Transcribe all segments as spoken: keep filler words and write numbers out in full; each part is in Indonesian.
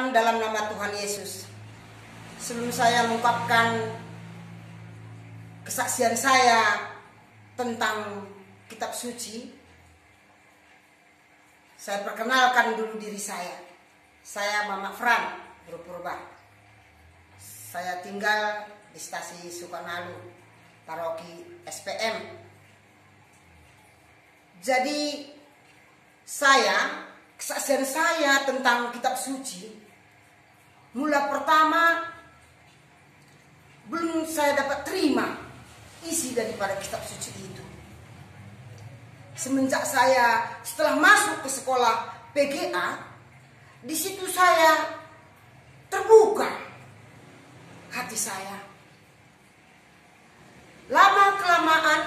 Salam dalam nama Tuhan Yesus. Sebelum saya mengungkapkan kesaksian saya tentang kitab suci, saya perkenalkan dulu diri saya. Saya Mama Fran Purba. Saya tinggal di Stasi Sukanalu, Paroki S P M. Jadi saya, kesaksian saya tentang kitab suci, mula pertama belum saya dapat terima isi daripada kitab suci itu. Semenjak saya setelah masuk ke sekolah P G A, di situ saya terbuka hati saya. Lama kelamaan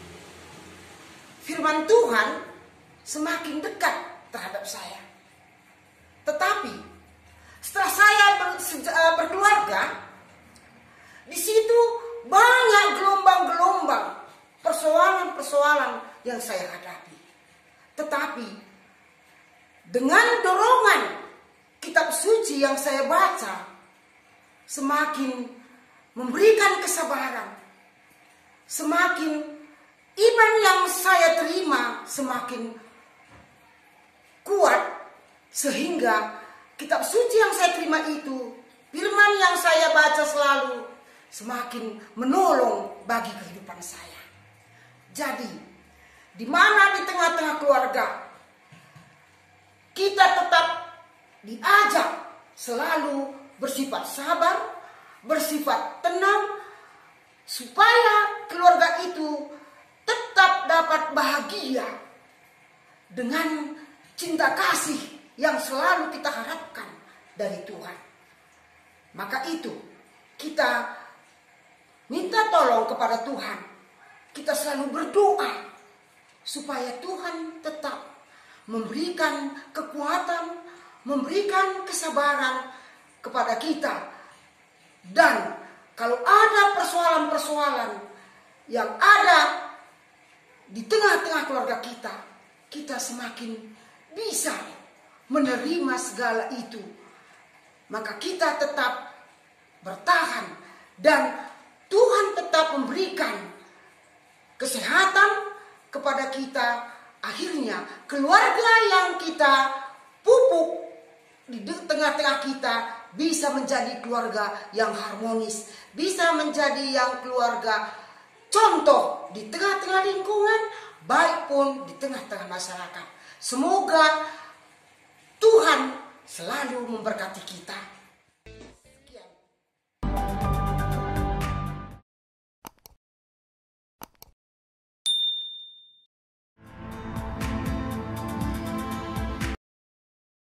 firman Tuhan semakin dekat terhadap saya. Tetapi setelah saya berkeluarga, di situ banyak gelombang-gelombang persoalan-persoalan yang saya hadapi. Tetapi dengan dorongan kitab suci yang saya baca, semakin memberikan kesabaran, semakin iman yang saya terima semakin kuat, sehingga kitab suci yang saya terima itu, firman yang saya baca selalu, semakin menolong bagi kehidupan saya. Jadi, di mana di tengah-tengah keluarga, kita tetap diajak selalu bersifat sabar, bersifat tenang, supaya keluarga itu tetap dapat bahagia dengan cinta kasih yang selalu kita harapkan dari Tuhan. Maka itu kita minta tolong kepada Tuhan. Kita selalu berdoa supaya Tuhan tetap memberikan kekuatan, memberikan kesabaran kepada kita. Dan kalau ada persoalan-persoalan yang ada di tengah-tengah keluarga kita, kita semakin bisa menerima segala itu. Maka kita tetap bertahan dan Tuhan tetap memberikan kesehatan kepada kita. Akhirnya keluarga yang kita pupuk di tengah-tengah kita bisa menjadi keluarga yang harmonis, bisa menjadi yang keluarga contoh di tengah-tengah lingkungan, baik pun di tengah-tengah masyarakat. Semoga Tuhan selalu memberkati kita.